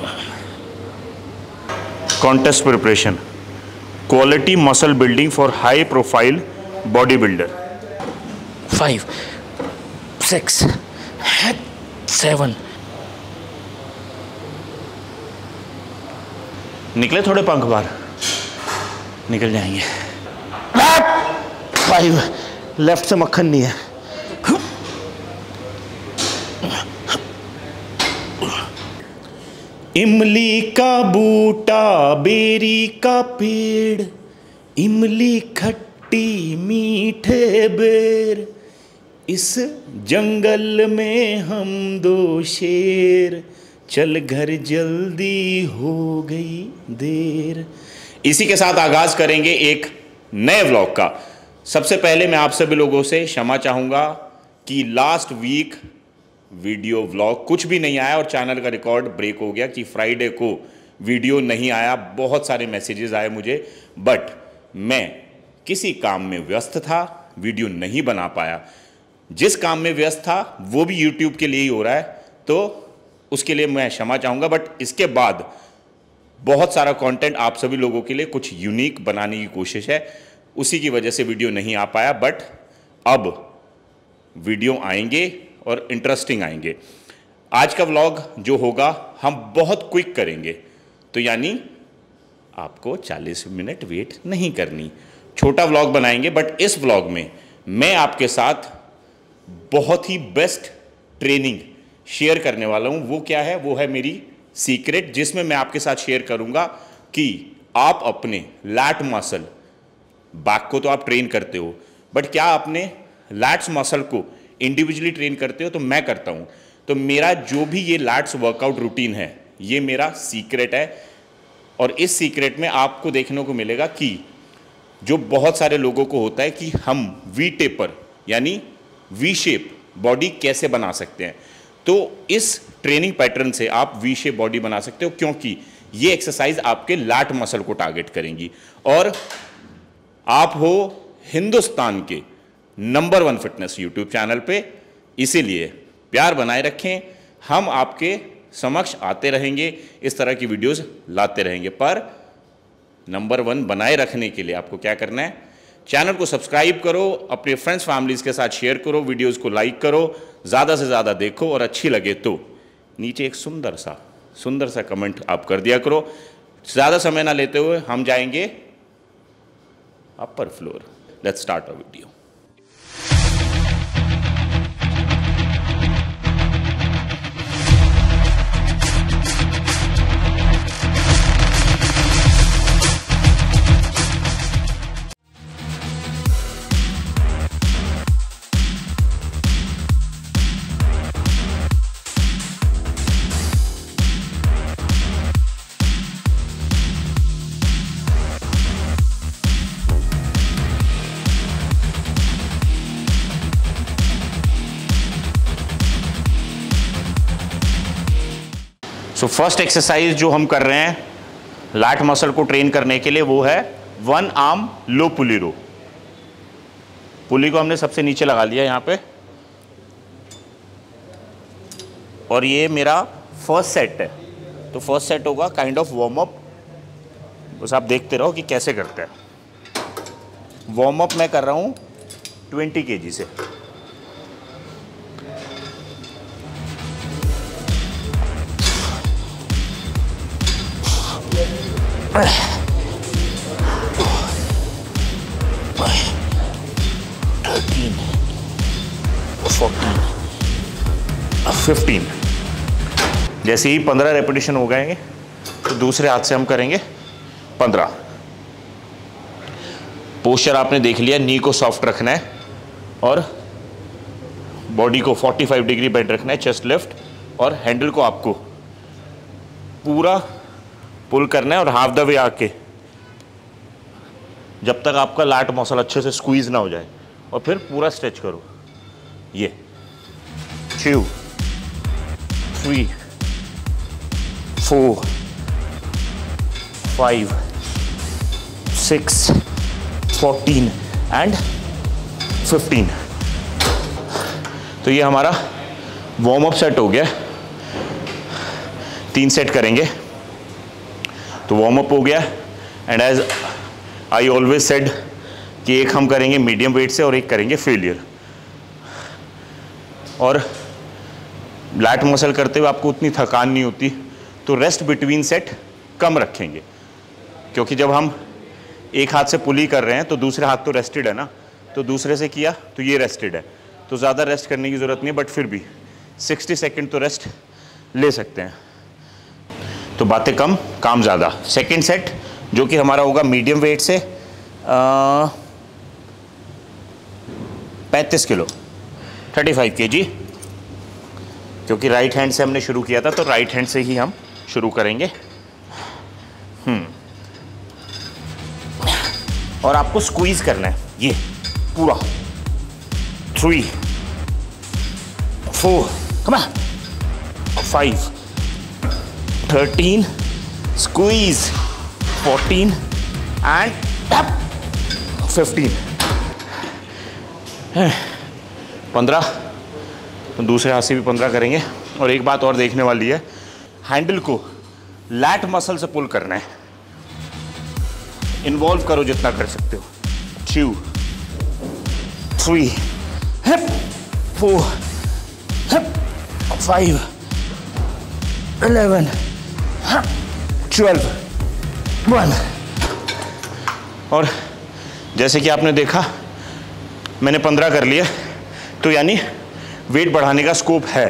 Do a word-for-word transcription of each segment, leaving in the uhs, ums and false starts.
Contest preparation, quality muscle building for high profile body builder. Five, six, seven. निकले थोड़े पंख बाहर, निकल जाएंगे। फाइव, लेफ्ट से मक्खन नहीं है। इमली का बूटा, बेरी का पेड़, इमली खट्टी मीठे बेर, इस जंगल में हम दो शेर, चल घर जल्दी हो गई देर। इसी के साथ आगाज करेंगे एक नए व्लॉग का। सबसे पहले मैं आप सभी लोगों से क्षमा चाहूंगा कि लास्ट वीक वीडियो व्लॉग कुछ भी नहीं आया और चैनल का रिकॉर्ड ब्रेक हो गया कि फ्राइडे को वीडियो नहीं आया। बहुत सारे मैसेजेस आए मुझे, बट मैं किसी काम में व्यस्त था, वीडियो नहीं बना पाया। जिस काम में व्यस्त था वो भी यूट्यूब के लिए ही हो रहा है, तो उसके लिए मैं क्षमा चाहूँगा। बट इसके बाद बहुत सारा कंटेंट आप सभी लोगों के लिए कुछ यूनिक बनाने की कोशिश है, उसी की वजह से वीडियो नहीं आ पाया। बट अब वीडियो आएंगे और इंटरेस्टिंग आएंगे। आज का व्लॉग जो होगा हम बहुत क्विक करेंगे, तो यानी आपको चालीस मिनट वेट नहीं करनी, छोटा व्लॉग बनाएंगे। बट इस व्लॉग में मैं आपके साथ बहुत ही बेस्ट ट्रेनिंग शेयर करने वाला हूं। वो क्या है? वो है मेरी सीक्रेट, जिसमें मैं आपके साथ शेयर करूंगा कि आप अपने लैट मसल, बैक को तो आप ट्रेन करते हो, बट क्या अपने लैट्स मसल को इंडिविजुअली ट्रेन करते हो? तो मैं करता हूं। तो मेरा जो भी ये लैट्स वर्कआउट रूटीन है, ये मेरा सीक्रेट है। और इस सीक्रेट में आपको देखने को मिलेगा कि जो बहुत सारे लोगों को होता है कि हम वी टेपर यानी वी शेप बॉडी कैसे बना सकते हैं, तो इस ट्रेनिंग पैटर्न से आप वी शेप बॉडी बना सकते हो, क्योंकि ये एक्सरसाइज आपके लैट मसल को टारगेट करेंगी। और आप हो हिंदुस्तान के number one fitness YouTube channel पे, इसीलिए प्यार बनाए रखें। हम आपके समक्ष आते रहेंगे, इस तरह की वीडियोस लाते रहेंगे। पर नंबर वन बनाए रखने के लिए आपको क्या करना है? चैनल को सब्सक्राइब करो, अपने फ्रेंड्स फैमिलीज के साथ शेयर करो, वीडियोस को लाइक करो, ज़्यादा से ज़्यादा देखो, और अच्छी लगे तो नीचे एक सुंदर सा सुंदर सा कमेंट आप कर दिया करो। ज़्यादा समय ना लेते हुए हम जाएंगे upper floor. Let's start a video. So first exercise जो हम कर रहे हैं लैट मसल को ट्रेन करने के लिए, वो है वन आर्म लो पुली रो। पुली को हमने सबसे नीचे लगा लिया यहाँ पे, और ये मेरा फर्स्ट सेट है। तो फर्स्ट सेट होगा काइंड ऑफ वार्म अप, बस आप देखते रहो कि कैसे करते हैं। वार्म अप मैं कर रहा हूँ ट्वेंटी केजी से। Thirteen, fourteen, fifteen. जैसे ही पंद्रह रेपिटेशन हो गएंगे तो दूसरे हाथ से हम करेंगे पंद्रह। पोस्चर आपने देख लिया, नी को सॉफ्ट रखना है और बॉडी को पैंतालीस डिग्री बेंड रखना है, चेस्ट लेफ्ट, और हैंडल को आपको पूरा पुल करना है और हाफ द वे आके जब तक आपका लैट मसल अच्छे से स्क्वीज ना हो जाए, और फिर पूरा स्ट्रेच करो। ये two, three, four, five, six, fourteen and fifteen. तो ये हमारा वार्म अप सेट हो गया। तीन सेट करेंगे तो वार्म अप हो गया। And as I always said कि एक हम करेंगे मीडियम वेट से और एक करेंगे फेलियर। और लैट मसल करते हुए आपको उतनी थकान नहीं होती, तो रेस्ट बिटवीन सेट कम रखेंगे, क्योंकि जब हम एक हाथ से पुली कर रहे हैं तो दूसरे हाथ तो रेस्टेड है ना, तो दूसरे से किया तो ये रेस्टेड है, तो ज़्यादा रेस्ट करने की ज़रूरत नहीं है, बट फिर भी साठ सेकंड तो रेस्ट ले सकते हैं। तो बातें कम काम ज़्यादा। सेकंड सेट जो कि हमारा होगा मीडियम वेट से पैंतीस किलो पैंतीस केजी, क्योंकि राइट हैंड से हमने शुरू किया था तो राइट हैंड से ही हम शुरू करेंगे। हम्म और आपको स्क्वीज करना है ये पूरा। Three four come on five thirteen squeeze fourteen and fifteen पंद्रह। तो दूसरे हाथ से भी पंद्रह करेंगे। और एक बात और देखने वाली है, हैंडल को लैट मसल से पुल करना है, इन्वॉल्व करो जितना कर सकते हो। Two three four five eleven twelve one. और जैसे कि आपने देखा मैंने पंद्रह कर लिया, तो यानी वेट बढ़ाने का स्कोप है,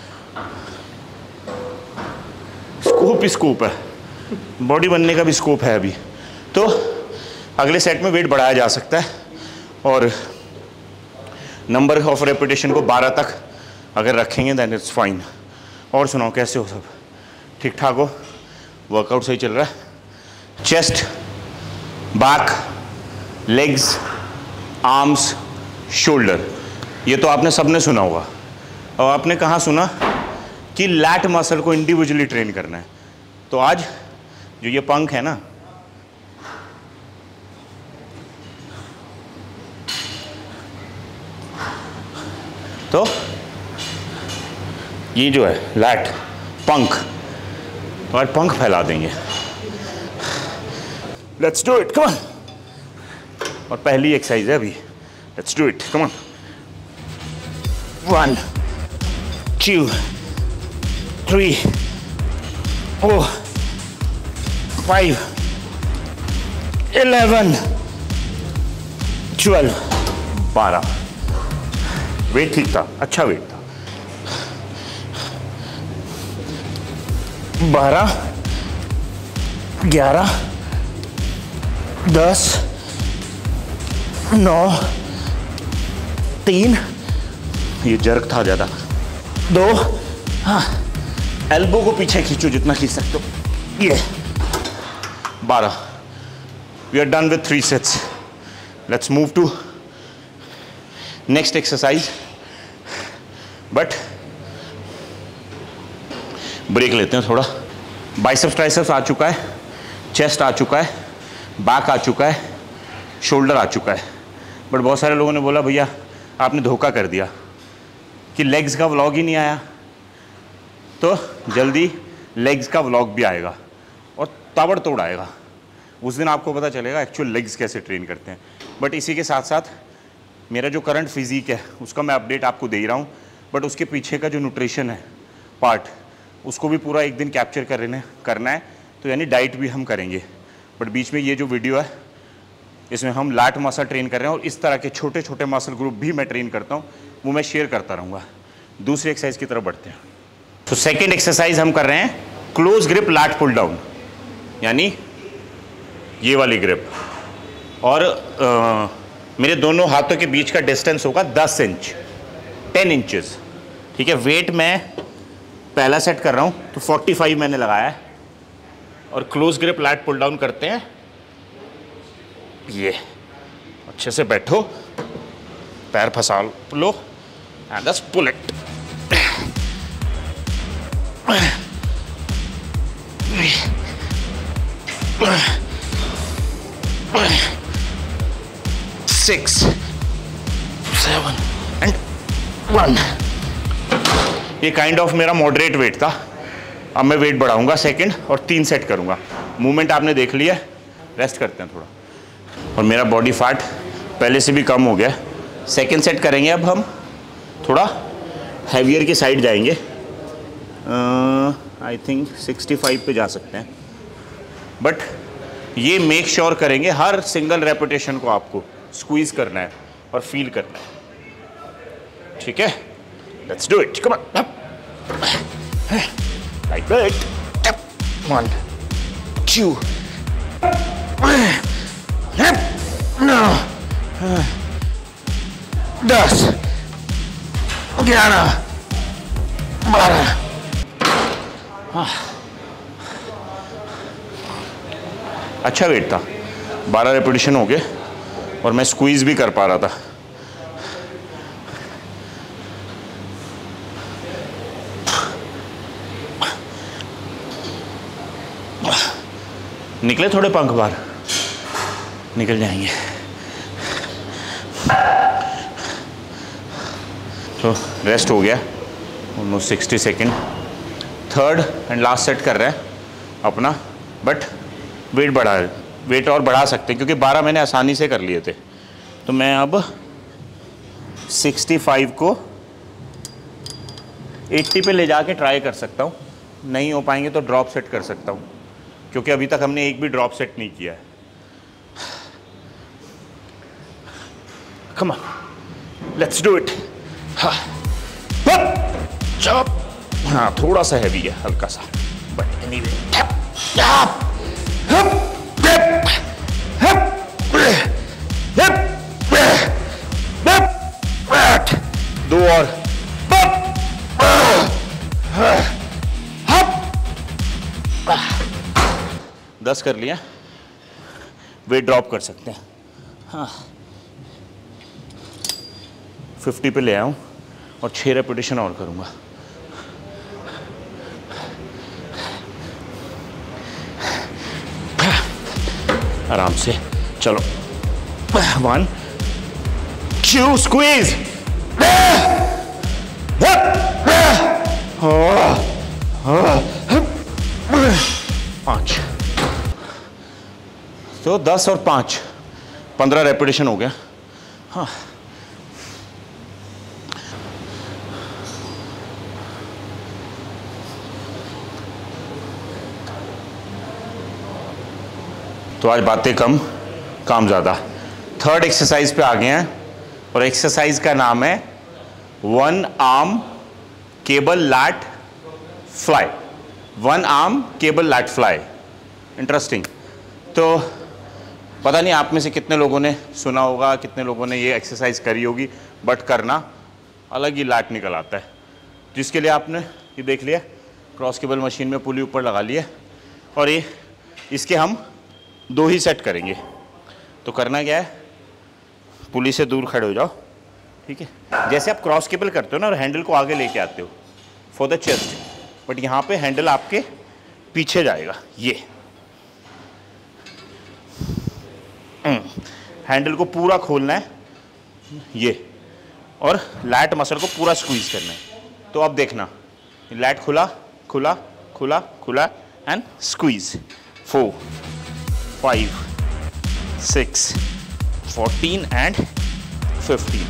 स्कोप ही स्कोप है, बॉडी बनने का भी स्कोप है अभी। तो अगले सेट में वेट बढ़ाया जा सकता है और नंबर ऑफ रेपिटेशन को बारह तक अगर रखेंगे दैन इट्स फाइन। और सुनाओ कैसे हो, सब ठीक ठाक हो, वर्कआउट सही चल रहा है? Chest, back, legs, arms, shoulder, ये तो आपने सबने सुना होगा। और आपने कहाँ सुना कि लैट मसल को इंडिविजुअली ट्रेन करना है। तो आज जो ये पंख है ना, तो ये जो है लैट पंख, तो आज पंख फैला देंगे। Let's do it, come on. और पहली एक्सरसाइज है अभी, let's do it, come on. One two three four five eleven twelve बारह। वेट ठीक था, अच्छा वेट था। बारह ग्यारह दस नौ तीन, ये जर्क था ज़्यादा, दो, हाँ एल्बो को पीछे खींचो जितना खींच सकते हो, ये बारह। We are done with three sets. Let's move to next exercise, but break लेते हैं थोड़ा। बाइसेप्स ट्राइसेप्स आ चुका है, चेस्ट आ चुका है, बैक आ चुका है, शोल्डर आ चुका है। बट बहुत सारे लोगों ने बोला भैया आपने धोखा कर दिया कि लेग्स का व्लॉग ही नहीं आया। तो जल्दी लेग्स का व्लॉग भी आएगा और ताबड़तोड़ आएगा। उस दिन आपको पता चलेगा एक्चुअल लेग्स कैसे ट्रेन करते हैं। बट इसी के साथ साथ मेरा जो करंट फिजिक है उसका मैं अपडेट आपको दे ही रहा हूँ, बट उसके पीछे का जो न्यूट्रिशन है पार्ट, उसको भी पूरा एक दिन कैप्चर करने करना है। तो यानी डाइट भी हम करेंगे, बट बीच में ये जो वीडियो है इसमें हम लैट मसल ट्रेन कर रहे हैं और इस तरह के छोटे छोटे मसल ग्रुप भी मैं ट्रेन करता हूँ, वो मैं शेयर करता रहूँगा। दूसरी एक्सरसाइज की तरफ बढ़ते हैं। तो सेकेंड एक्सरसाइज हम कर रहे हैं close grip lat pull down, यानी ये वाली ग्रिप। और आ, मेरे दोनों हाथों के बीच का डिस्टेंस होगा दस इंच, टेन इंचेस। ठीक है, वेट मैं पहला सेट कर रहा हूँ तो पैंतालीस मैंने लगाया है। और close grip lat pull down करते हैं, ये अच्छे से बैठो, पैर फंसा लो and just pull it. Six seven and one. ये काइंड ऑफ मेरा मॉडरेट वेट था, अब मैं वेट बढ़ाऊंगा सेकंड और तीन सेट करूंगा। मूवमेंट आपने देख लिया, रेस्ट करते हैं थोड़ा। और मेरा बॉडी फैट पहले से भी कम हो गया। सेकंड सेट करेंगे, अब हम थोड़ा हैवियर की साइड जाएंगे। आई थिंक सिक्सटी फाइव पे जा सकते हैं, बट ये मेक श्योर करेंगे हर सिंगल रेपिटेशन को आपको स्क्वीज करना है और फील करना है, ठीक है? Let's do it, come on, like that, one two नौ दस ग्यारह बारह। अच्छा वेट था, बारह रेपिटेशन हो गए और मैं स्क्वीज भी कर पा रहा था। निकले थोड़े पंख बाहर, निकल जाएंगे। तो रेस्ट हो गया almost sixty second. Third and last set कर रहे हैं अपना, बट वेट बढ़ा वेट और बढ़ा सकते हैं क्योंकि बारह मैंने आसानी से कर लिए थे। तो मैं अब सिक्सटी फाइव को अस्सी पे ले जाके ट्राई कर सकता हूँ। नहीं हो पाएंगे तो ड्रॉप सेट कर सकता हूँ, क्योंकि अभी तक हमने एक भी ड्रॉप सेट नहीं किया है। Come on, let's do it. Chop, हाँ थोड़ा सा हैवी है, हल्का सा, बट एनीवे। दो और, दस कर लिया। वेट ड्रॉप कर सकते हैं। हाँ, फिफ्टी पे ले आया हूँ और छः रेपिटेशन और करूँगा। आराम से चलो, वन टू स्क्वीज, पाँच। तो दस और पाँच, पंद्रह रेपिटेशन हो गया। हाँ, तो आज बातें कम, काम ज़्यादा। थर्ड एक्सरसाइज पे आ गए हैं और एक्सरसाइज का नाम है one arm cable lat fly. One arm cable lat fly, interesting. तो पता नहीं आप में से कितने लोगों ने सुना होगा, कितने लोगों ने ये एक्सरसाइज करी होगी, बट करना अलग ही लैट निकल आता है। जिसके लिए आपने ये देख लिया, क्रॉस केबल मशीन में पुली ऊपर लगा ली है और ये इसके हम दो ही सेट करेंगे। तो करना क्या है, पुली से दूर खड़े हो जाओ, ठीक है? जैसे आप क्रॉस केबल करते हो ना और हैंडल को आगे लेके आते हो फॉर द चेस्ट, बट यहाँ पे हैंडल आपके पीछे जाएगा। ये हैंडल को पूरा खोलना है ये, और लैट मसल को पूरा स्क्वीज करना है। तो अब देखना, लैट खुला खुला खुला खुला and squeeze. Four five six fourteen and fifteen.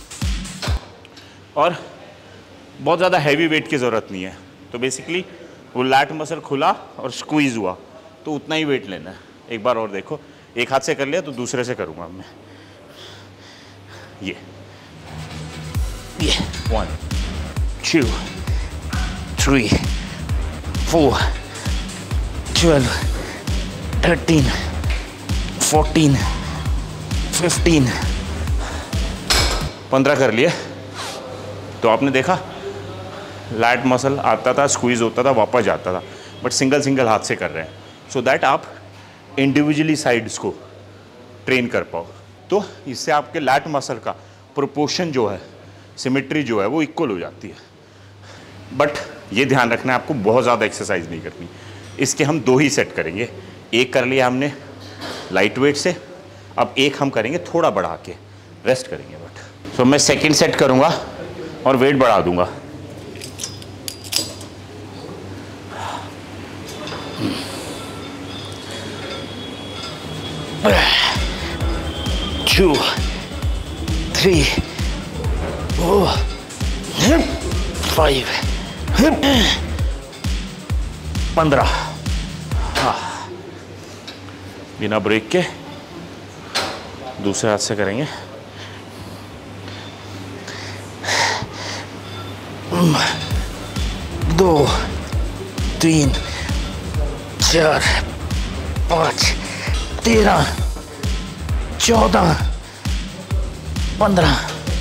और बहुत ज़्यादा हैवी वेट की ज़रूरत नहीं है। तो बेसिकली वो लैट मसल खुला और स्क्वीज हुआ, तो उतना ही वेट लेना है। एक बार और देखो, एक हाथ से कर लिया तो दूसरे से करूँगा मैं। ये ये one two three four twelve thirteen fourteen fifteen, पंद्रह कर लिए। तो आपने देखा लैट मसल आता था, स्क्वीज होता था, वापस जाता था, बट सिंगल सिंगल हाथ से कर रहे हैं, सो दैट आप इंडिविजुअली साइड्स को ट्रेन कर पाओ। तो इससे आपके लैट मसल का प्रोपोर्शन जो है, सिमेट्री जो है, वो इक्वल हो जाती है। बट ये ध्यान रखना है आपको, बहुत ज़्यादा एक्सरसाइज नहीं करनी। इसके हम दो ही सेट करेंगे। एक कर लिया हमने लाइट वेट से, अब एक हम करेंगे थोड़ा बढ़ा के, रेस्ट करेंगे। बट सो मैं सेकंड सेट करूँगा और वेट बढ़ा दूंगा। टू, थ्री, फोर, फाइव, पंद्रह। हाँ, बिना ब्रेक के दूसरे हाथ से करेंगे। दो, तीन, चार, पाँच, तेरह, चौदह, पंद्रह।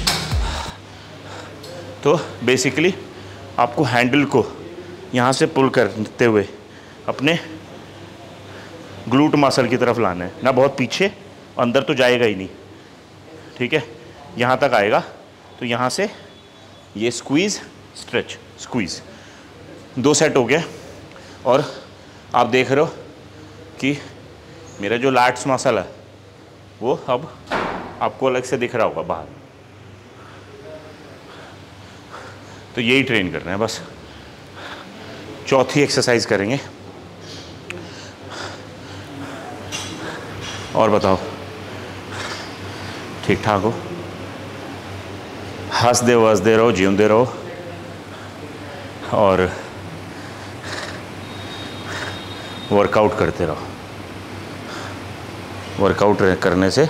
तो बेसिकली आपको हैंडल को यहाँ से पुल करते हुए अपने ग्लूट मसल की तरफ लाना है, ना बहुत पीछे, अंदर तो जाएगा ही नहीं, ठीक है, यहाँ तक आएगा। तो यहाँ से ये स्क्वीज़, स्ट्रेच, स्क्वीज़, दो सेट हो गया। और आप देख रहे हो कि मेरा जो लैट्स मसल है वो अब आपको अलग से दिख रहा होगा बाहर। तो यही ट्रेन करना है बस। चौथी एक्सरसाइज करेंगे। और बताओ, ठीक ठाक हो? हंसदे वसदे रहो, जीवते रहो, और वर्कआउट करते रहो। वर्कआउट करने से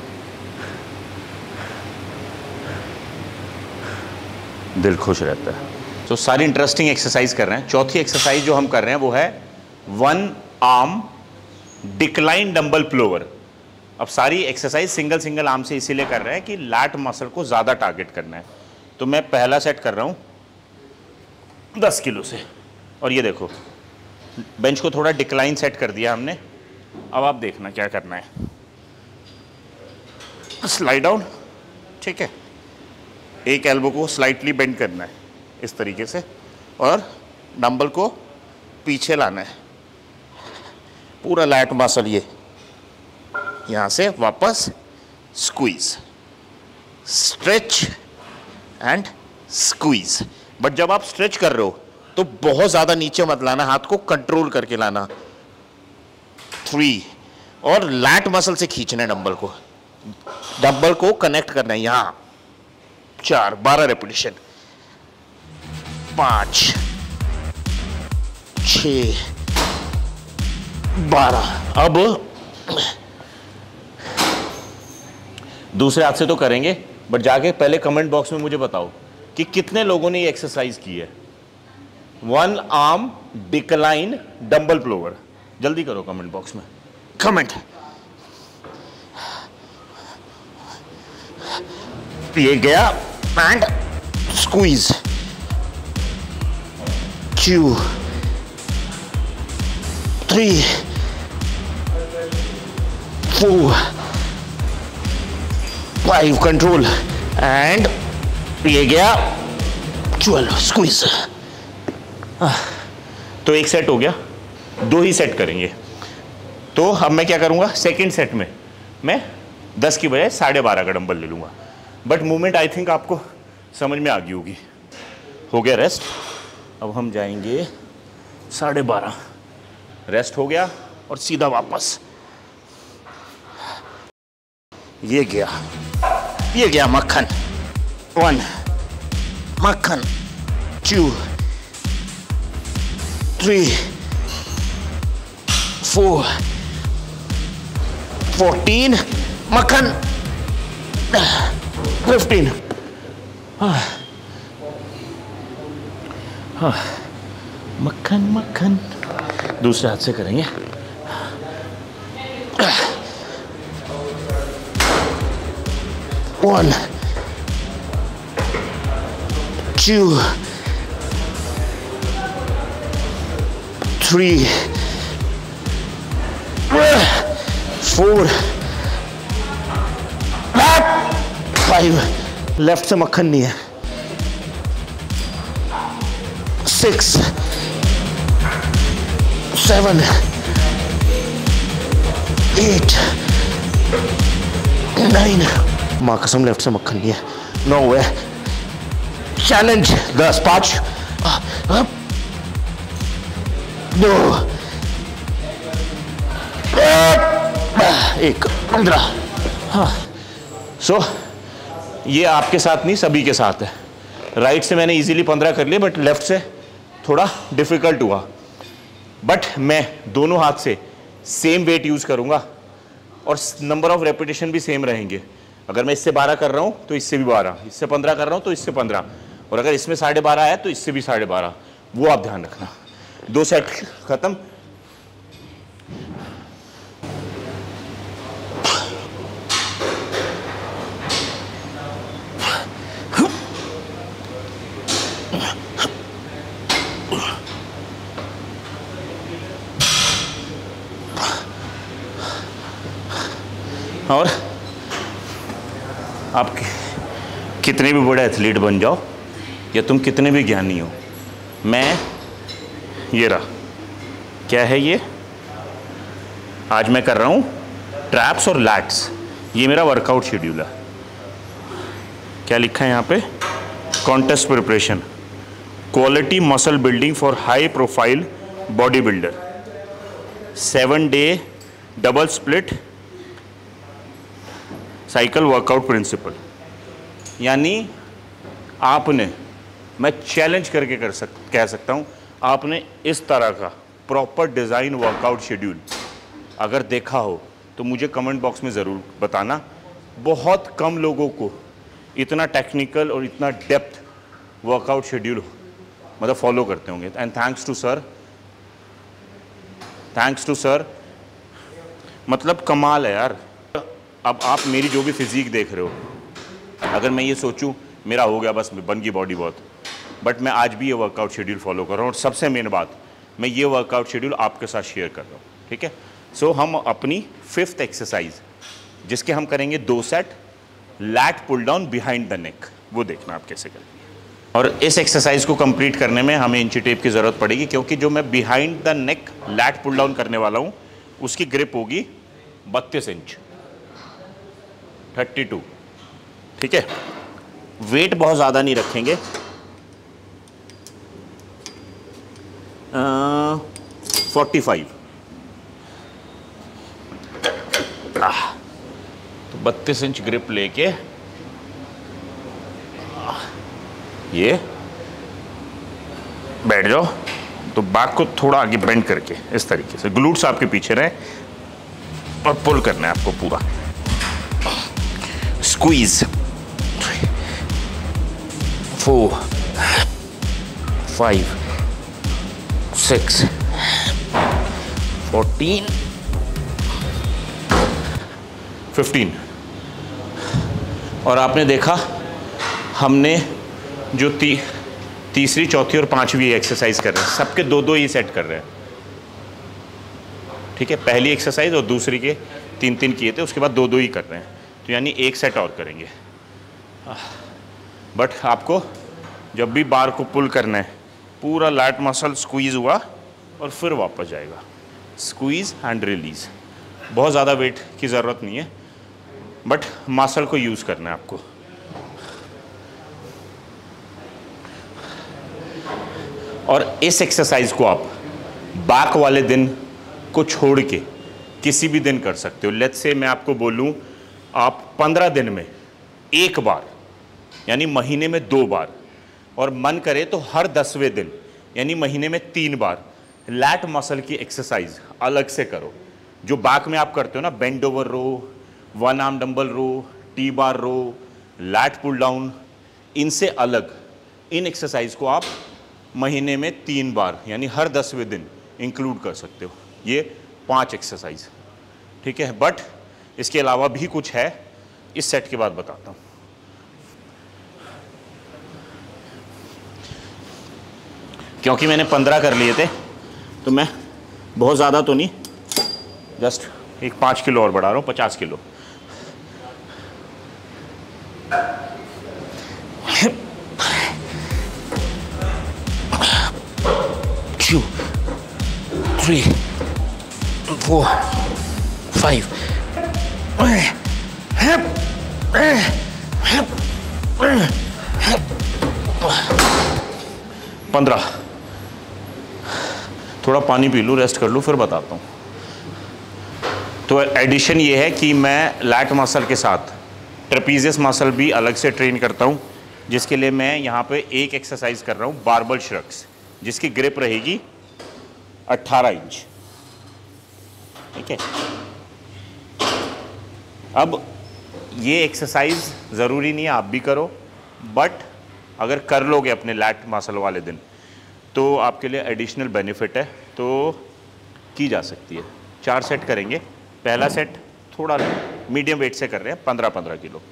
दिल खुश रहता है। तो सारी इंटरेस्टिंग एक्सरसाइज कर रहे हैं। चौथी एक्सरसाइज जो हम कर रहे हैं वो है one arm decline dumbbell pullover. अब सारी एक्सरसाइज सिंगल सिंगल आर्म से इसीलिए कर रहे हैं कि लैट मसल को ज़्यादा टारगेट करना है। तो मैं पहला सेट कर रहा हूँ दस किलो से, और ये देखो बेंच को थोड़ा डिक्लाइन सेट कर दिया हमने। अब आप देखना क्या करना है, स्लाइड डाउन, ठीक है, एक एल्बो को स्लाइटली बेंड करना है इस तरीके से, और डंबल को पीछे लाना है, पूरा लैट मसल ये यहाँ से वापस squeeze, stretch and squeeze. But जब आप स्ट्रेच कर रहे हो तो बहुत ज़्यादा नीचे मत लाना, हाथ को कंट्रोल करके लाना। थ्री, और लैट मसल से खींचना है डंबल को, डंबल को कनेक्ट करना है यहाँ। चार, बारह रेपिटेशन, पाँच, छ, बारह। अब दूसरे हाथ से तो करेंगे, बट जाके पहले कमेंट बॉक्स में मुझे बताओ कि कितने लोगों ने ये एक्सरसाइज की है। One arm decline dumbbell pullover, जल्दी करो कमेंट बॉक्स में कमेंट। ये गया and squeeze, two, three, four, five, control, and ये गया ट्वेल्व, स्क्वीज। तो एक सेट हो गया, दो ही सेट करेंगे। तो अब मैं क्या करूंगा, सेकंड सेट में मैं दस की बजाय साढ़े बारह का डंबल ले लूंगा। बट मूवमेंट आई थिंक आपको समझ में आ गई होगी। हो गया रेस्ट, अब हम जाएंगे साढ़े बारह। रेस्ट हो गया और सीधा वापस। ये गया, ये गया मक्खन। वन, मक्खन, टू, थ्री, फोर, फोर्टीन, मक्खन, फिफ्टीन। हाँ हाँ, मक्खन मक्खन। दूसरे हाथ से करेंगे। One, two, three, four, five. Left से मक्खन नहीं है। Six, seven, eight, nine. माँ कसम लेफ्ट से मक्खन नहीं है। नौ है। चैलेंज दस, पाँच, दो, एक। एक पंद्रह। हाँ सो so, ये आपके साथ नहीं सभी के साथ है। राइट से मैंने इजीली पंद्रह कर लिए, बट लेफ्ट से थोड़ा डिफिकल्ट हुआ। बट मैं दोनों हाथ से सेम वेट यूज करूंगा और नंबर ऑफ रेपिटेशन भी सेम रहेंगे। अगर मैं इससे बारह कर रहा हूं तो इससे भी बारह, इससे पंद्रह कर रहा हूं तो इससे पंद्रह, और अगर इसमें साढ़े बारह आया तो इससे भी साढ़े बारह। वो आप ध्यान रखना। दो सेट खत्म। और आप कितने भी बड़े एथलीट बन जाओ या तुम कितने भी ज्ञानी हो, मैं ये रहा, क्या है ये, आज मैं कर रहा हूँ ट्रैप्स और लैट्स। ये मेरा वर्कआउट शेड्यूल है। क्या लिखा है यहाँ पे? Contest preparation, quality muscle building for high profile body builder, seven day double split cycle workout principle. यानी आपने, मैं चैलेंज करके कर सक कह सकता हूँ, आपने इस तरह का प्रॉपर डिज़ाइन वर्कआउट शेड्यूल अगर देखा हो तो मुझे कमेंट बॉक्स में ज़रूर बताना। बहुत कम लोगों को इतना टेक्निकल और इतना डेप्थ वर्कआउट शेड्यूल मतलब फॉलो करते होंगे। And thanks to sir, thanks to sir, मतलब कमाल है यार। अब आप मेरी जो भी फिजिक देख रहे हो, अगर मैं ये सोचूं मेरा हो गया बस बन गई बॉडी बहुत, बट मैं आज भी ये वर्कआउट शेड्यूल फॉलो कर रहा हूँ। और सबसे मेन बात, मैं ये वर्कआउट शेड्यूल आपके साथ शेयर कर रहा हूँ, ठीक है। सो so, हम अपनी फिफ्थ एक्सरसाइज जिसके हम करेंगे दो set lat pull down behind the neck, वो देखना आप कैसे करेंगे। और इस एक्सरसाइज को कंप्लीट करने में हमें इंची टेप की ज़रूरत पड़ेगी, क्योंकि जो मैं behind the neck lat pull down करने वाला हूँ उसकी ग्रिप होगी बत्तीस इंच, थर्टी टू, ठीक है। वेट बहुत ज़्यादा नहीं रखेंगे, फोर्टी फाइव। तो बत्तीस इंच ग्रिप लेके ये बैठ जाओ। तो बैक को थोड़ा आगे बेंड करके इस तरीके से, ग्लूट्स आपके पीछे रहे और पुल करना है आपको पूरा। Squeeze, four, five, six, fourteen, fifteen. और आपने देखा हमने जो ती, तीसरी, चौथी और पांचवी एक्सरसाइज कर रहे हैं, सबके दो दो ही सेट कर रहे हैं, ठीक है। पहली एक्सरसाइज और दूसरी के तीन तीन किए थे, उसके बाद दो दो ही कर रहे हैं, तो यानी एक सेट और करेंगे। बट आपको जब भी बार को पुल करना है, पूरा लैट मसल स्क्वीज हुआ और फिर वापस जाएगा, स्क्वीज एंड रिलीज। बहुत ज़्यादा वेट की ज़रूरत नहीं है, बट मसल को यूज़ करना है आपको। और इस एक्सरसाइज को आप बैक वाले दिन को छोड़ के किसी भी दिन कर सकते हो। लेट्स से मैं आपको बोलूं, आप पंद्रह दिन में एक बार, यानी महीने में दो बार, और मन करे तो हर दसवें दिन यानी महीने में तीन बार लैट मसल की एक्सरसाइज अलग से करो। जो बैक में आप करते हो ना, bend over row, one arm dumbbell row, T bar row, lat pull down, इनसे अलग इन एक्सरसाइज को आप महीने में तीन बार यानी हर दसवें दिन इंक्लूड कर सकते हो। ये पांच एक्सरसाइज, ठीक है। बट इसके अलावा भी कुछ है, इस सेट के बाद बताता हूँ। क्योंकि मैंने पंद्रह कर लिए थे तो मैं बहुत ज़्यादा तो नहीं, जस्ट एक पाँच किलो और बढ़ा रहा हूँ, पचास kilo. Two, three, four, five. पंद्रह। थोड़ा पानी पी लूँ, रेस्ट कर लूँ, फिर बताता हूँ, तो एडिशन ये है कि मैं लैट मसल के साथ ट्रेपीजियस मसल भी अलग से ट्रेन करता हूँ, जिसके लिए मैं यहाँ पे एक एक्सरसाइज कर रहा हूँ बारबल श्रग्स, जिसकी ग्रिप रहेगी अट्ठारह इंच। ठीक है, अब ये एक्सरसाइज ज़रूरी नहीं है आप भी करो, बट अगर कर लोगे अपने लैट मसल वाले दिन तो आपके लिए एडिशनल बेनिफिट है, तो की जा सकती है। चार सेट करेंगे। पहला सेट थोड़ा मीडियम वेट से कर रहे हैं, पंद्रह पंद्रह kilo.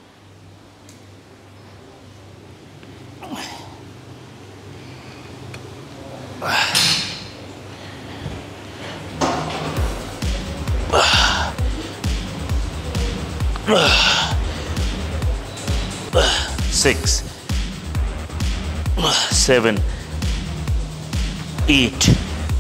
Six, seven, eight,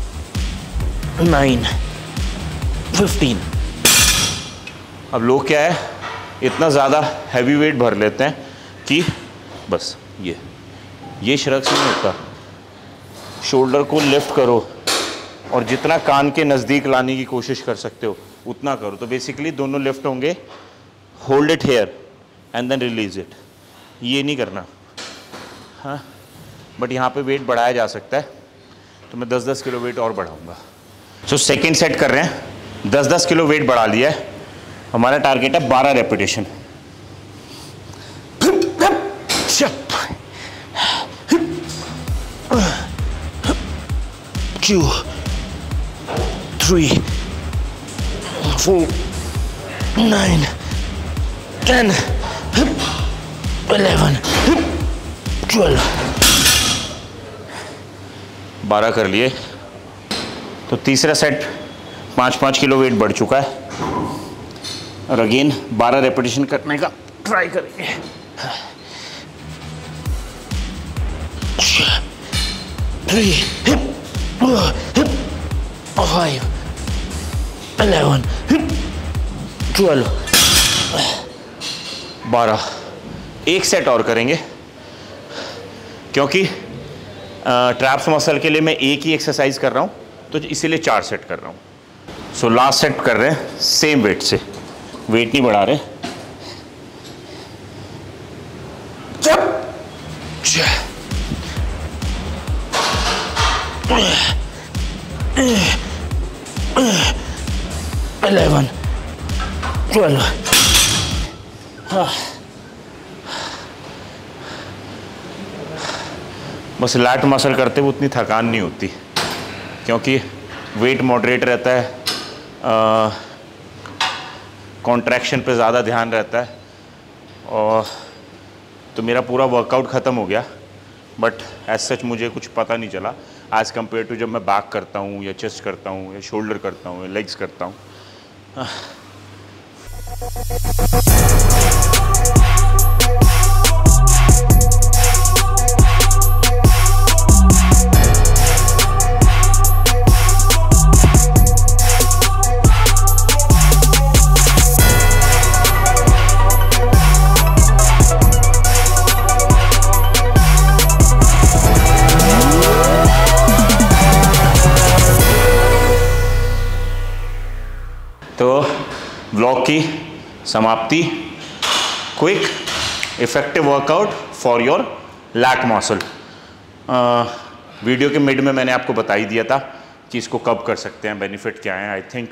nine, fifteen. अब लोग क्या है, इतना ज़्यादा हैवी वेट भर लेते हैं कि बस ये ये श्रग्स नहीं होता। शोल्डर को लिफ्ट करो और जितना कान के नज़दीक लाने की कोशिश कर सकते हो उतना करो। तो बेसिकली दोनों लिफ्ट होंगे, hold it here and then release it, ये नहीं करना। हाँ, बट यहाँ पे वेट बढ़ाया जा सकता है, तो मैं दस दस किलो वेट और बढ़ाऊंगा। सो सेकेंड सेट कर रहे हैं, दस दस किलो वेट बढ़ा लिया है। हमारा टारगेट है बारह repetition. Two, three, four, nine, ten, eleven, twelve. बारह कर लिए, तो तीसरा सेट पाँच पाँच किलो वेट बढ़ चुका है और अगेन बारह रेपिटेशन करने का ट्राई करेंगे। थ्री, फाइव, इलेवन, ट्वेल्व, बारह। एक सेट और करेंगे क्योंकि ट्रैप्स मसल के लिए मैं एक ही एक्सरसाइज कर रहा हूँ, तो इसीलिए चार सेट कर रहा हूँ। सो लास्ट सेट कर रहे हैं सेम वेट से, वेट नहीं बढ़ा रहे। Eleven, twelve. बस लैट मसल करते हुए उतनी थकान नहीं होती क्योंकि वेट मॉडरेट रहता है, कॉन्ट्रैक्शन पे ज़्यादा ध्यान रहता है, और तो मेरा पूरा वर्कआउट ख़त्म हो गया। बट एज सच मुझे कुछ पता नहीं चला एज़ कम्पेयर टू जब मैं बैक करता हूँ या चेस्ट करता हूँ या शोल्डर करता हूँ या लेग्स करता हूँ। तो व्लॉग की समाप्ति, quick effective workout for your lat muscle. Video के मिड में मैंने आपको बता ही दिया था कि इसको कब कर सकते हैं, बेनिफिट क्या है। आई थिंक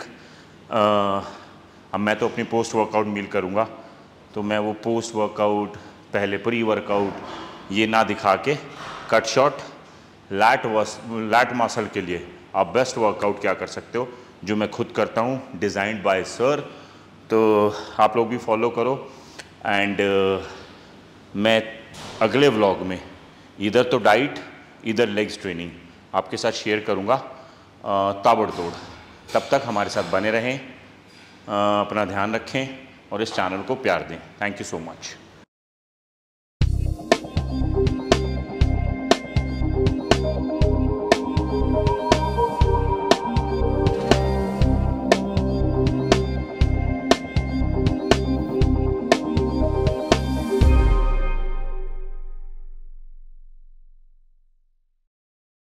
अब मैं तो अपनी पोस्ट वर्कआउट मील करूँगा, तो मैं वो पोस्ट वर्कआउट पहले प्री वर्कआउट ये ना दिखा के cut shot lat lat muscle के लिए आप बेस्ट वर्कआउट क्या कर सकते हो, जो मैं खुद करता हूँ, डिज़ाइंड बाय सर। तो आप लोग भी फॉलो करो। एंड uh, मैं अगले व्लॉग में इधर तो डाइट इधर लेग्स ट्रेनिंग आपके साथ शेयर करूँगा ताबड़तोड़। तब तक हमारे साथ बने रहें, uh, अपना ध्यान रखें और इस चैनल को प्यार दें। Thank you so much.